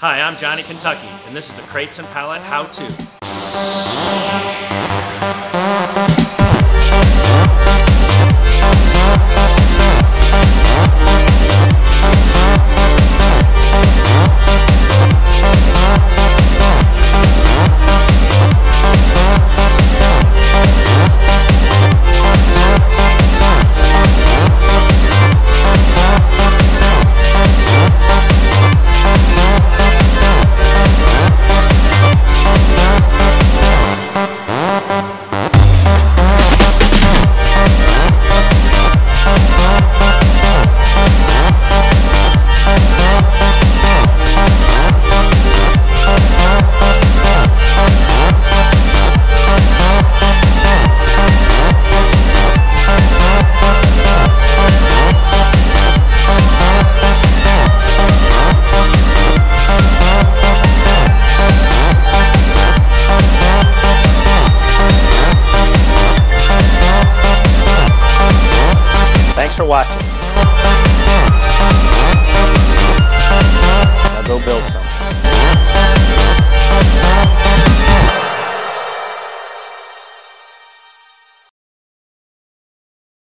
Hi, I'm Johnny Kentucky, and this is a Crates and Pallet How-To. Thanks for watching.